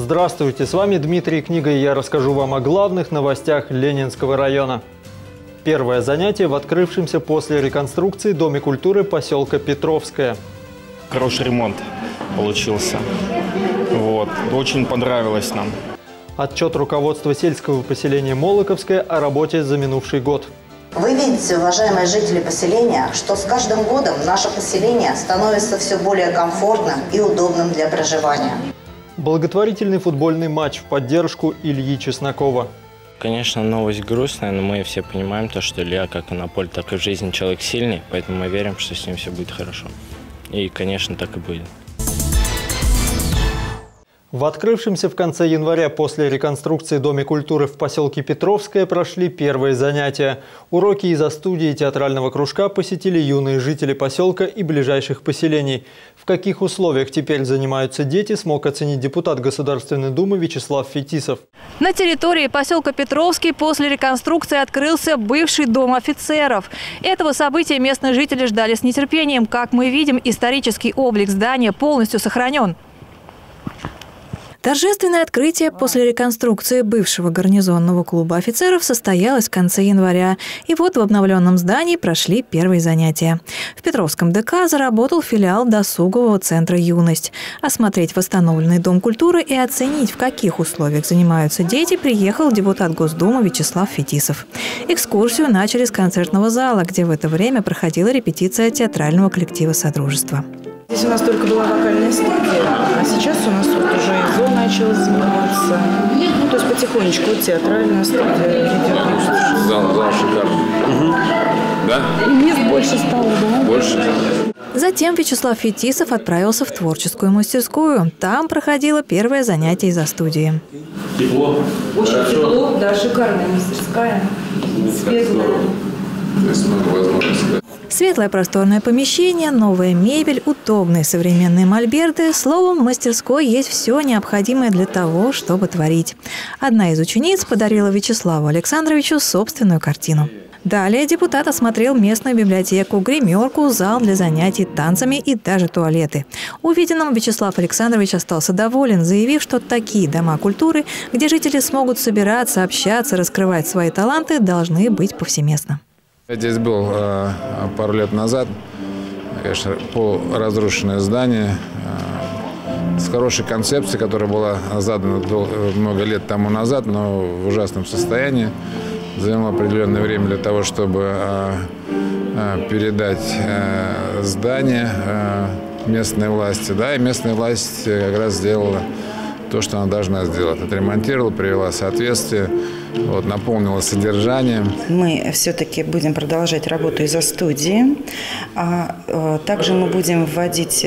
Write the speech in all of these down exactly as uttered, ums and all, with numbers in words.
Здравствуйте, с вами Дмитрий Книга, и я расскажу вам о главных новостях Ленинского района. Первое занятие в открывшемся после реконструкции Доме культуры поселка Петровское. Хороший ремонт получился. Вот. Очень понравилось нам. Отчет руководства сельского поселения Молоковское о работе за минувший год. Вы видите, уважаемые жители поселения, что с каждым годом наше поселение становится все более комфортным и удобным для проживания. Благотворительный футбольный матч в поддержку Ильи Чеснокова. Конечно, новость грустная, но мы все понимаем то, что Илья как и на поле, так и в жизни человек сильный, поэтому мы верим, что с ним все будет хорошо. И, конечно, так и будет. В открывшемся в конце января после реконструкции Доме культуры в поселке Петровское прошли первые занятия. Уроки из-за студии театрального кружка посетили юные жители поселка и ближайших поселений. В каких условиях теперь занимаются дети, смог оценить депутат Государственной Думы Вячеслав Фетисов. На территории поселка Петровский после реконструкции открылся бывший дом офицеров. Этого события местные жители ждали с нетерпением. Как мы видим, исторический облик здания полностью сохранен. Торжественное открытие после реконструкции бывшего гарнизонного клуба офицеров состоялось в конце января. И вот в обновленном здании прошли первые занятия. В Петровском ДК заработал филиал досугового центра «Юность». Осмотреть восстановленный Дом культуры и оценить, в каких условиях занимаются дети, приехал депутат Госдумы Вячеслав Фетисов. Экскурсию начали с концертного зала, где в это время проходила репетиция театрального коллектива «Содружество». Здесь у нас только была вокальная студия, а сейчас у нас вот уже и зал начал заниматься. Ну, то есть потихонечку театральная студия идет. Зал, зал шикарный. Угу. Да? И мест больше стало, да? Больше. Затем Вячеслав Фетисов отправился в творческую мастерскую. Там проходило первое занятие из-за студии. Тепло. Очень Хорошо. тепло, да, шикарная мастерская, светлая. То есть много возможностей. Светлое просторное помещение, новая мебель, удобные современные мольберты. Словом, в мастерской есть все необходимое для того, чтобы творить. Одна из учениц подарила Вячеславу Александровичу собственную картину. Далее депутат осмотрел местную библиотеку, гримерку, зал для занятий танцами и даже туалеты. Увиденным Вячеслав Александрович остался доволен, заявив, что такие дома культуры, где жители смогут собираться, общаться, раскрывать свои таланты, должны быть повсеместно. Я здесь был э, пару лет назад, конечно, полуразрушенное здание э, с хорошей концепцией, которая была задана много лет тому назад, но в ужасном состоянии. Заняло определенное время для того, чтобы э, э, передать э, здание э, местной власти. Да, и местная власть как раз сделала то, что она должна сделать. Отремонтировала, привела в соответствие, вот, наполнила содержанием. Мы все-таки будем продолжать работу из-за студии. А также мы будем вводить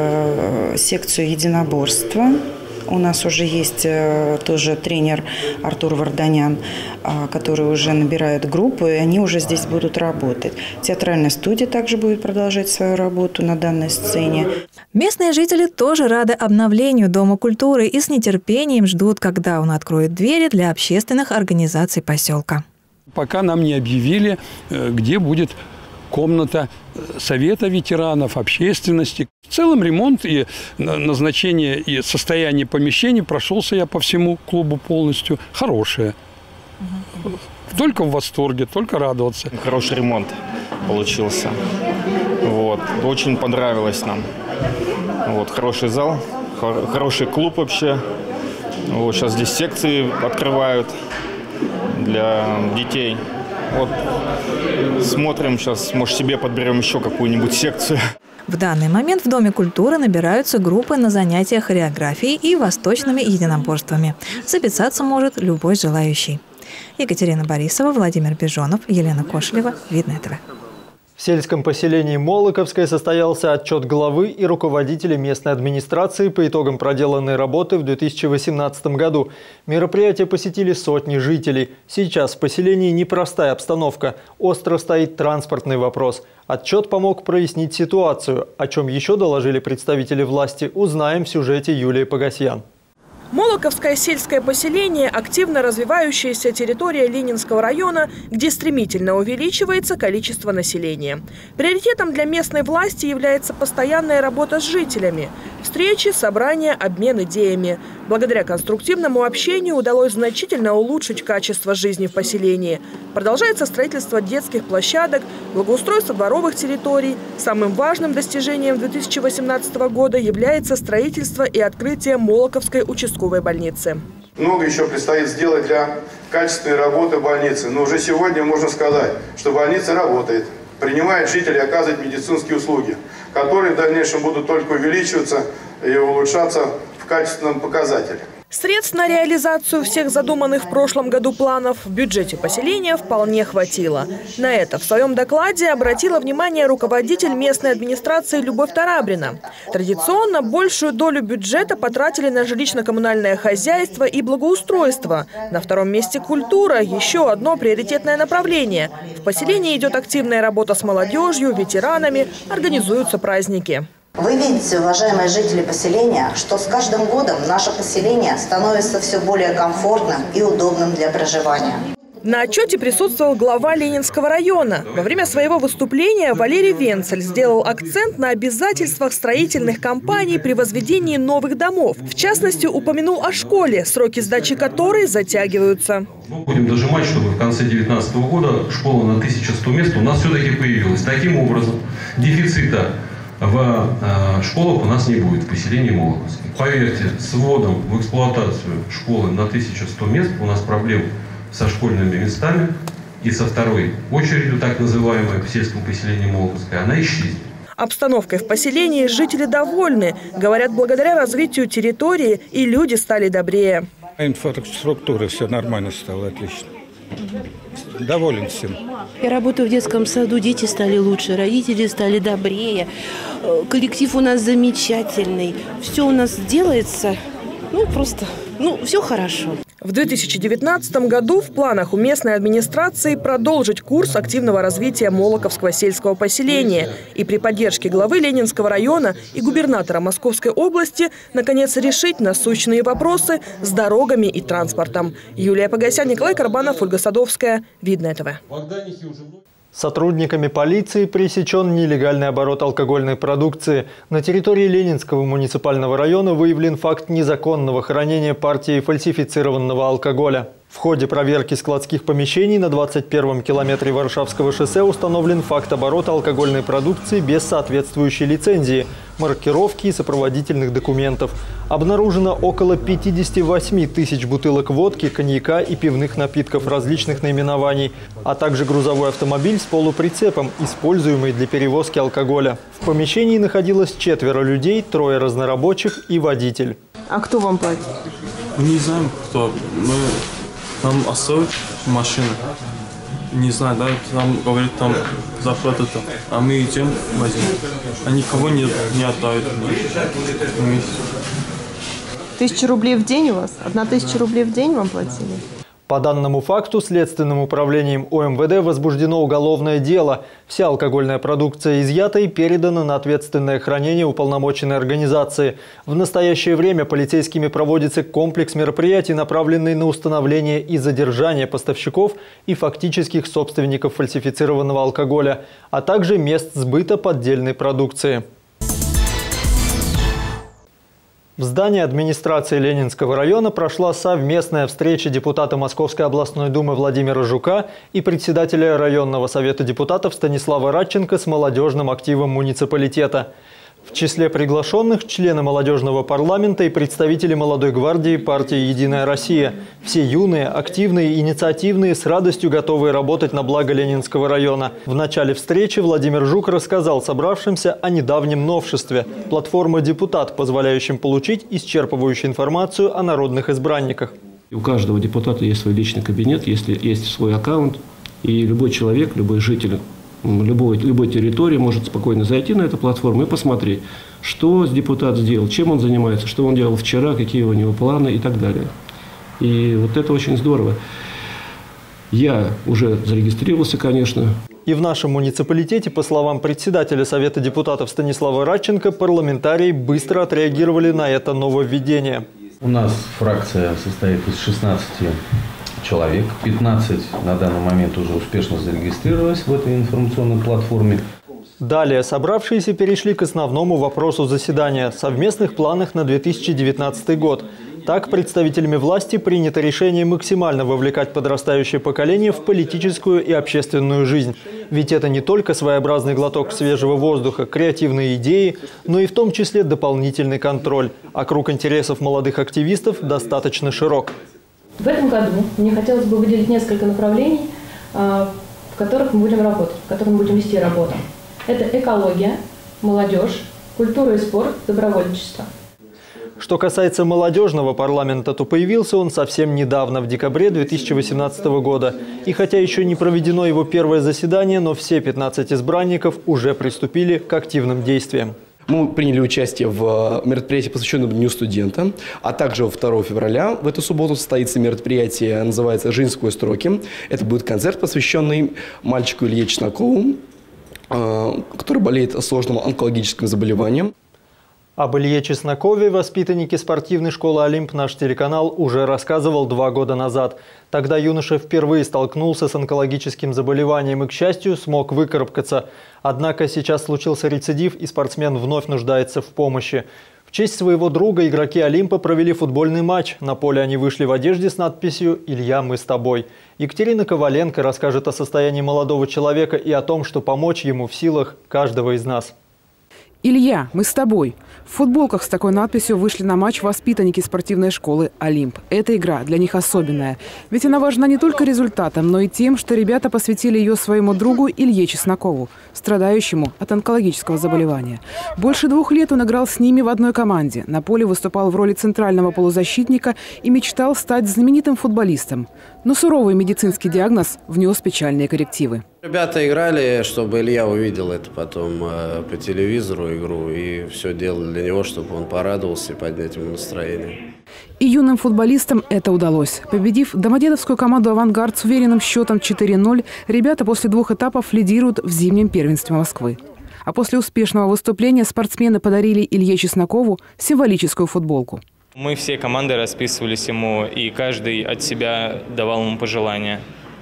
секцию единоборства. У нас уже есть тоже тренер Артур Варданян, который уже набирает группу, и они уже здесь будут работать. Театральная студия также будет продолжать свою работу на данной сцене. Местные жители тоже рады обновлению Дома культуры и с нетерпением ждут, когда он откроет двери для общественных организаций поселка. Пока нам не объявили, где будет комната Совета ветеранов, общественности. В целом ремонт и назначение и состояние помещений прошелся я по всему клубу полностью. Хорошее. Только в восторге, только радоваться. Хороший ремонт получился. Вот. Очень понравилось нам. Вот. Хороший зал, хороший клуб вообще. Вот. Сейчас здесь секции открывают для детей. Вот смотрим сейчас, может, себе подберем еще какую-нибудь секцию. В данный момент в Доме культуры набираются группы на занятия хореографией и восточными единоборствами. Записаться может любой желающий. Екатерина Борисова, Владимир Бежонов, Елена Кошелева, Видное ТВ. В сельском поселении Молоковское состоялся отчет главы и руководителей местной администрации по итогам проделанной работы в две тысячи восемнадцатом году. Мероприятие посетили сотни жителей. Сейчас в поселении непростая обстановка. Остро стоит транспортный вопрос. Отчет помог прояснить ситуацию. О чем еще доложили представители власти, узнаем в сюжете Юлии Погасьян. Молоковское сельское поселение – активно развивающаяся территория Ленинского района, где стремительно увеличивается количество населения. Приоритетом для местной власти является постоянная работа с жителями. Встречи, собрания, обмен идеями. Благодаря конструктивному общению удалось значительно улучшить качество жизни в поселении. Продолжается строительство детских площадок, благоустройство дворовых территорий. Самым важным достижением две тысячи восемнадцатого года является строительство и открытие Молоковской участковой больницы. Много еще предстоит сделать для качественной работы больницы, но уже сегодня можно сказать, что больница работает, принимает жителей, оказывает медицинские услуги, которые в дальнейшем будут только увеличиваться и улучшаться в качественном показателе. Средств на реализацию всех задуманных в прошлом году планов в бюджете поселения вполне хватило. На это в своем докладе обратила внимание руководитель местной администрации Любовь Тарабрина. Традиционно большую долю бюджета потратили на жилищно-коммунальное хозяйство и благоустройство. На втором месте культура – еще одно приоритетное направление. В поселении идет активная работа с молодежью, ветеранами, организуются праздники. Вы видите, уважаемые жители поселения, что с каждым годом наше поселение становится все более комфортным и удобным для проживания. На отчете присутствовал глава Ленинского района. Во время своего выступления Валерий Венцель сделал акцент на обязательствах строительных компаний при возведении новых домов. В частности, упомянул о школе, сроки сдачи которой затягиваются. Мы будем дожимать, чтобы в конце две тысячи девятнадцатого года школа на тысячу сто мест у нас все-таки появилась. Таким образом, дефицита в э, школах у нас не будет в поселении Молоковске. Поверьте, с вводом в эксплуатацию школы на тысячу сто мест у нас проблем со школьными местами и со второй очередью, так называемой в сельском поселении Молоковской, она исчезнет. Обстановкой в поселении жители довольны. Говорят, благодаря развитию территории и люди стали добрее. Инфраструктура все нормально стало, отлично. Доволен всем. Я работаю в детском саду, дети стали лучше, родители стали добрее, коллектив у нас замечательный, все у нас делается, ну просто, ну все хорошо. В две тысячи девятнадцатом году в планах у местной администрации продолжить курс активного развития Молоковского сельского поселения и при поддержке главы Ленинского района и губернатора Московской области наконец решить насущные вопросы с дорогами и транспортом. Юлия Погосян, Николай Карбанов, Ольга Садовская. Видное ТВ. Сотрудниками полиции пресечен нелегальный оборот алкогольной продукции. На территории Ленинского муниципального района выявлен факт незаконного хранения партии фальсифицированного алкоголя. В ходе проверки складских помещений на двадцать первом километре Варшавского шоссе установлен факт оборота алкогольной продукции без соответствующей лицензии, маркировки и сопроводительных документов. Обнаружено около пятидесяти восьми тысяч бутылок водки, коньяка и пивных напитков различных наименований, а также грузовой автомобиль с полуприцепом, используемый для перевозки алкоголя. В помещении находилось четверо людей, трое разнорабочих и водитель. А кто вам платит? Не знаем, кто. Мы... Нам оставят машину. Не знаю, да, нам говорят, там зарплата-то. А мы идем возьмем. А никого не, не отдают. Тысяча рублей в день у вас? Одна тысяча рублей в день вам платили? По данному факту Следственным управлением ОМВД возбуждено уголовное дело. Вся алкогольная продукция изъята и передана на ответственное хранение уполномоченной организации. В настоящее время полицейскими проводится комплекс мероприятий, направленный на установление и задержание поставщиков и фактических собственников фальсифицированного алкоголя, а также мест сбыта поддельной продукции. В здании администрации Ленинского района прошла совместная встреча депутата Московской областной думы Владимира Жука и председателя районного совета депутатов Станислава Радченко с молодежным активом муниципалитета. В числе приглашенных члены молодежного парламента и представители молодой гвардии партии «Единая Россия». Все юные, активные, инициативные, с радостью готовые работать на благо Ленинского района. В начале встречи Владимир Жук рассказал собравшимся о недавнем новшестве – платформа «Депутат», позволяющем получить исчерпывающую информацию о народных избранниках. У каждого депутата есть свой личный кабинет, если есть свой аккаунт, и любой человек, любой житель Любой, любой территории может спокойно зайти на эту платформу и посмотреть, что депутат сделал, чем он занимается, что он делал вчера, какие у него планы и так далее. И вот это очень здорово. Я уже зарегистрировался, конечно. И в нашем муниципалитете, по словам председателя Совета депутатов Станислава Радченко, парламентарии быстро отреагировали на это нововведение. У нас фракция состоит из шестнадцати человек. пятнадцать на данный момент уже успешно зарегистрировалось в этой информационной платформе. Далее собравшиеся перешли к основному вопросу заседания – совместных планах на две тысячи девятнадцатый год. Так, представителями власти принято решение максимально вовлекать подрастающее поколение в политическую и общественную жизнь. Ведь это не только своеобразный глоток свежего воздуха, креативные идеи, но и в том числе дополнительный контроль. А круг интересов молодых активистов достаточно широк. В этом году мне хотелось бы выделить несколько направлений, в которых мы будем работать, в которых мы будем вести работу. Это экология, молодежь, культура и спорт, добровольчество. Что касается молодежного парламента, то появился он совсем недавно, в декабре две тысячи восемнадцатого года. И хотя еще не проведено его первое заседание, но все пятнадцать избранников уже приступили к активным действиям. Мы приняли участие в мероприятии, посвященном Дню студента, а также второго февраля в эту субботу состоится мероприятие, называется «Жизнь сквозь строки». Это будет концерт, посвященный мальчику Илье Чеснокову, который болеет сложным онкологическим заболеванием. Об Илье Чеснокове воспитанники спортивной школы «Олимп» наш телеканал уже рассказывал два года назад. Тогда юноша впервые столкнулся с онкологическим заболеванием и, к счастью, смог выкарабкаться. Однако сейчас случился рецидив, и спортсмен вновь нуждается в помощи. В честь своего друга игроки «Олимпа» провели футбольный матч. На поле они вышли в одежде с надписью «Илья, мы с тобой». Екатерина Коваленко расскажет о состоянии молодого человека и о том, что помочь ему в силах каждого из нас. «Илья, мы с тобой». В футболках с такой надписью вышли на матч воспитанники спортивной школы «Олимп». Эта игра для них особенная. Ведь она важна не только результатом, но и тем, что ребята посвятили ее своему другу Илье Чеснокову, страдающему от онкологического заболевания. Больше двух лет он играл с ними в одной команде. На поле выступал в роли центрального полузащитника и мечтал стать знаменитым футболистом. Но суровый медицинский диагноз внес печальные коррективы. Ребята играли, чтобы Илья увидел это потом э, по телевизору игру, и все делали для него, чтобы он порадовался и поднять ему настроение. И юным футболистам это удалось. Победив домодедовскую команду «Авангард» с уверенным счетом четыре ноль, ребята после двух этапов лидируют в зимнем первенстве Москвы. А после успешного выступления спортсмены подарили Илье Чеснокову символическую футболку. Мы все команды расписывались ему, и каждый от себя давал ему пожелания.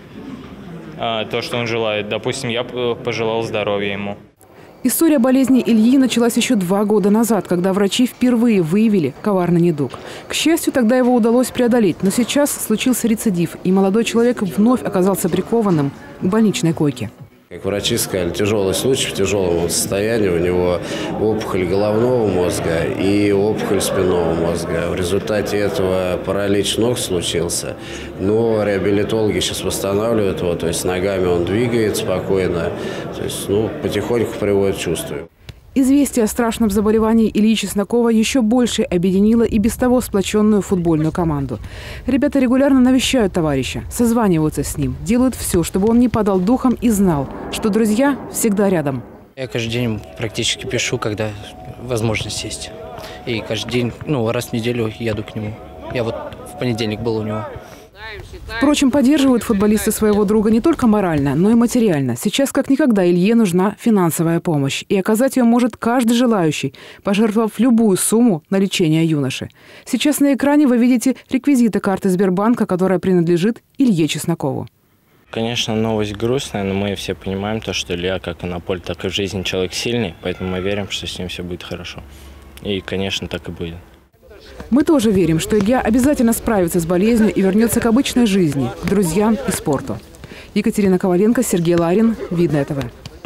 То, что он желает. Допустим, я пожелал здоровья ему. История болезни Ильи началась еще два года назад, когда врачи впервые выявили коварный недуг. К счастью, тогда его удалось преодолеть, но сейчас случился рецидив, и молодой человек вновь оказался прикованным к больничной койке. Как врачи сказали, тяжелый случай, в тяжелом состоянии. У него опухоль головного мозга и опухоль спинного мозга. В результате этого паралич ног случился. Но реабилитологи сейчас восстанавливают его, то есть ногами он двигает спокойно, то есть, ну, потихоньку приводит в чувство. Известие о страшном заболевании Ильи Чеснокова еще больше объединило и без того сплоченную футбольную команду. Ребята регулярно навещают товарища, созваниваются с ним, делают все, чтобы он не падал духом и знал, что друзья всегда рядом. Я каждый день практически пишу, когда возможность есть. И каждый день, ну, раз в неделю еду к нему. Я вот в понедельник был у него. Впрочем, поддерживают футболисты своего друга не только морально, но и материально. Сейчас как никогда Илье нужна финансовая помощь. И оказать ее может каждый желающий, пожертвовав любую сумму на лечение юноши. Сейчас на экране вы видите реквизиты карты Сбербанка, которая принадлежит Илье Чеснокову. Конечно, новость грустная, но мы все понимаем то, что Илья как и на поле, так и в жизни человек сильный. Поэтому мы верим, что с ним все будет хорошо. И, конечно, так и будет. Мы тоже верим, что Илья обязательно справится с болезнью и вернется к обычной жизни, к друзьям и спорту. Екатерина Коваленко, Сергей Ларин, Видное ТВ.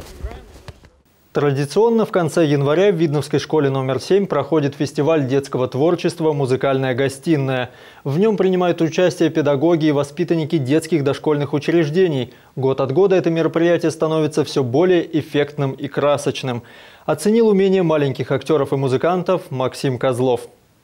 Традиционно в конце января в Видновской школе номер семь проходит фестиваль детского творчества «Музыкальная гостиная». В нем принимают участие педагоги и воспитанники детских дошкольных учреждений. Год от года это мероприятие становится все более эффектным и красочным. Оценил умение маленьких актеров и музыкантов Максим Козлов.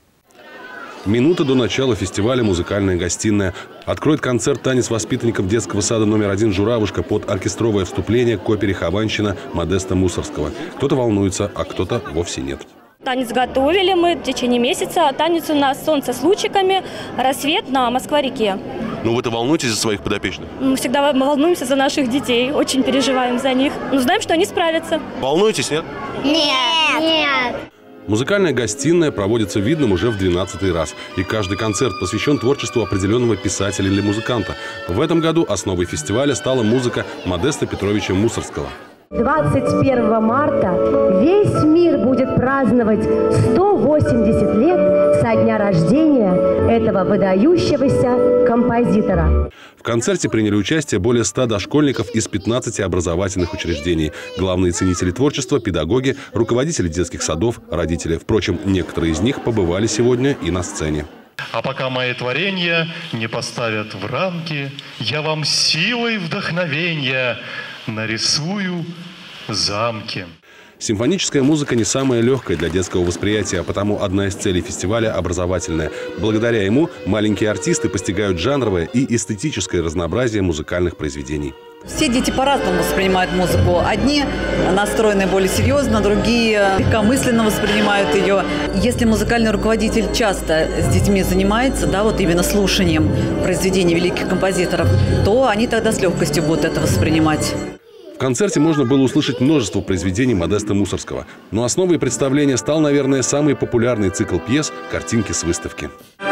Минута до начала фестиваля «Музыкальная гостиная». Откроет концерт танец воспитанников детского сада номер один «Журавушка» под оркестровое вступление к опере «Хованщина» Модеста Мусорского. Кто-то волнуется, а кто-то вовсе нет. Танец готовили мы в течение месяца. Танец у нас «Солнце с лучиками», «Рассвет» на Москва-реке. Ну вы-то волнуетесь за своих подопечных? Мы всегда волнуемся за наших детей, очень переживаем за них. Но знаем, что они справятся. Волнуетесь, нет? Нет. Нет. Музыкальная гостиная проводится в Видном уже в двенадцатый раз. И каждый концерт посвящен творчеству определенного писателя или музыканта. В этом году основой фестиваля стала музыка Модеста Петровича Мусорского. двадцать первого марта весь мир будет праздновать сто восемьдесят лет со дня рождения этого выдающегося композитора. В концерте приняли участие более ста дошкольников из пятнадцати образовательных учреждений. Главные ценители творчества, педагоги, руководители детских садов, родители. Впрочем, некоторые из них побывали сегодня и на сцене. А пока мои творения не поставят в рамки, я вам силой вдохновения нарисую замки. Симфоническая музыка не самая легкая для детского восприятия, а потому одна из целей фестиваля – образовательная. Благодаря ему маленькие артисты постигают жанровое и эстетическое разнообразие музыкальных произведений. Все дети по-разному воспринимают музыку. Одни настроены более серьезно, другие легкомысленно воспринимают ее. Если музыкальный руководитель часто с детьми занимается, да, вот именно слушанием произведений великих композиторов, то они тогда с легкостью будут это воспринимать. В концерте можно было услышать множество произведений Модеста Мусорского. Но основой представления стал, наверное, самый популярный цикл пьес «Картинки с выставки».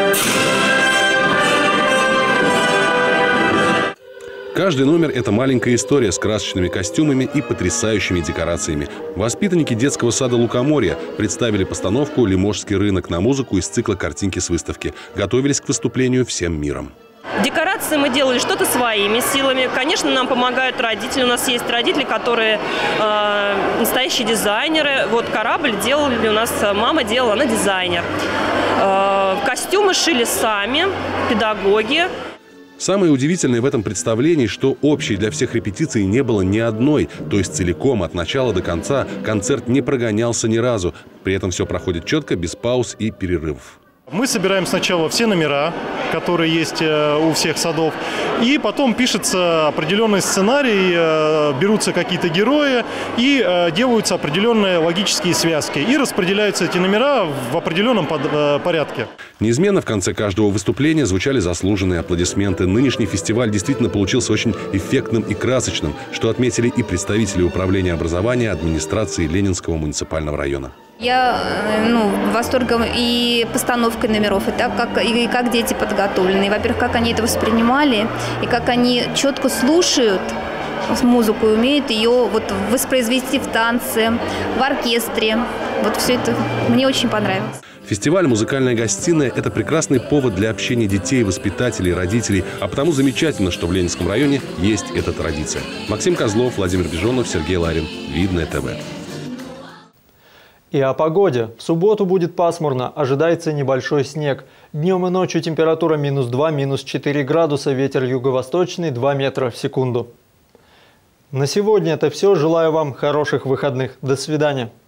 Каждый номер – это маленькая история с красочными костюмами и потрясающими декорациями. Воспитанники детского сада «Лукоморье» представили постановку «Лиможский рынок» на музыку из цикла «Картинки с выставки». Готовились к выступлению всем миром. Декорации мы делали что-то своими силами. Конечно, нам помогают родители. У нас есть родители, которые э, настоящие дизайнеры. Вот корабль делали у нас, мама делала, она дизайнер. Э, костюмы шили сами, педагоги. Самое удивительное в этом представлении, что общей для всех репетиций не было ни одной. То есть целиком, от начала до конца, концерт не прогонялся ни разу. При этом все проходит четко, без пауз и перерывов. Мы собираем сначала все номера, которые есть у всех садов, и потом пишется определенный сценарий, берутся какие-то герои и делаются определенные логические связки. И распределяются эти номера в определенном порядке. Неизменно в конце каждого выступления звучали заслуженные аплодисменты. Нынешний фестиваль действительно получился очень эффектным и красочным, что отметили и представители управления образования администрации Ленинского муниципального района. Я ну, восторгом и постановкой номеров, и так как, и как дети подготовлены. Во-первых, как они это воспринимали, и как они четко слушают музыку, и умеют ее вот воспроизвести в танце, в оркестре. Вот все это мне очень понравилось. Фестиваль «Музыкальная гостиная» – это прекрасный повод для общения детей, воспитателей, родителей. А потому замечательно, что в Ленинском районе есть эта традиция. Максим Козлов, Владимир Бежонов, Сергей Ларин. Видное ТВ. И о погоде. В субботу будет пасмурно, ожидается небольшой снег. Днем и ночью температура минус два, минус четыре градуса, ветер юго-восточный два метра в секунду. На сегодня это все. Желаю вам хороших выходных. До свидания.